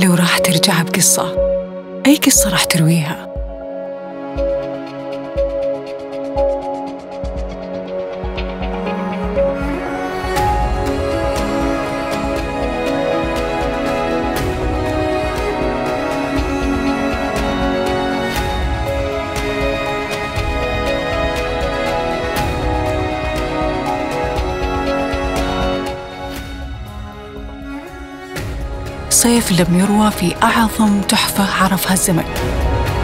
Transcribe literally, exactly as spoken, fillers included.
لو راح ترجع بقصة، أي قصة راح ترويها؟ صيف لم يروى في أعظم تحفة عرفها الزمن.